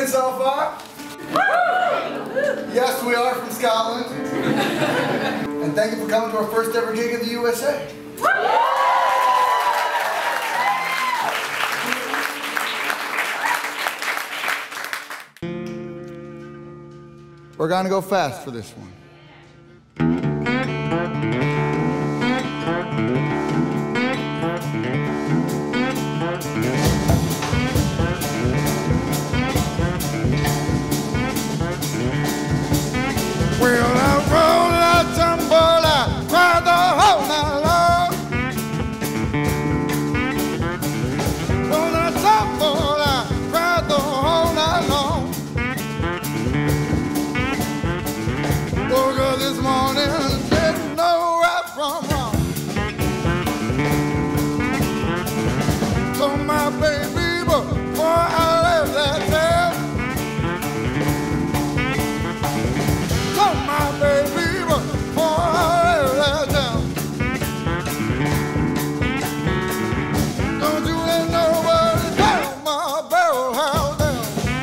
in so far? Yes, we are from Scotland. And thank you for coming to our first ever gig in the USA. We're gonna go fast for this one. Well, I roll, I tumble, I cry the whole night long. Roll, I tumble, I cry the whole night long. Woke up this morning and didn't know right from wrong. Told my baby before I left that town. Told my baby before I left that town. Don't you let nobody down my barrel house down.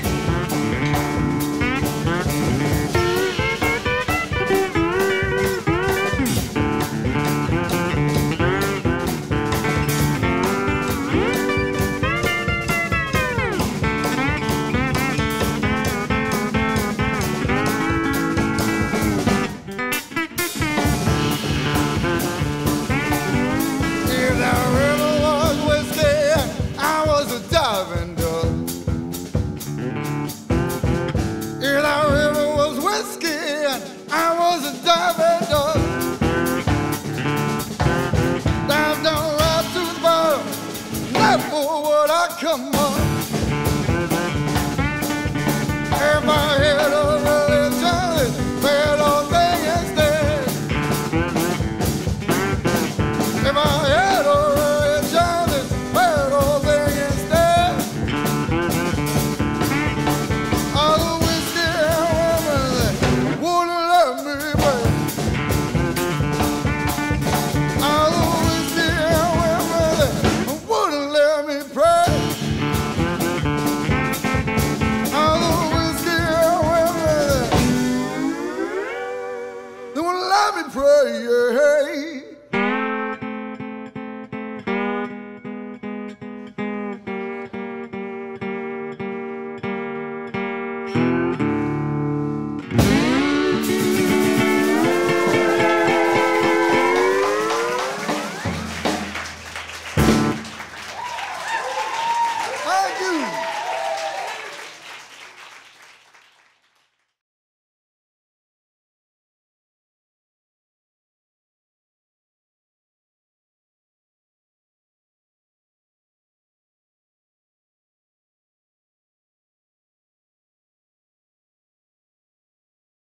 If that river was whiskey, I was a diving dog. If that river was whiskey, I was a diving dog. Dive down right to the bottom, never would I come up. If I had a religion, it's bad old thing instead. If I had a religion, it's bad old thing instead. All the whiskey and women that wouldn't let me pray. All the whiskey and women that wouldn't let me pray. All the whiskey and women that wouldn't let me pray. Thank you.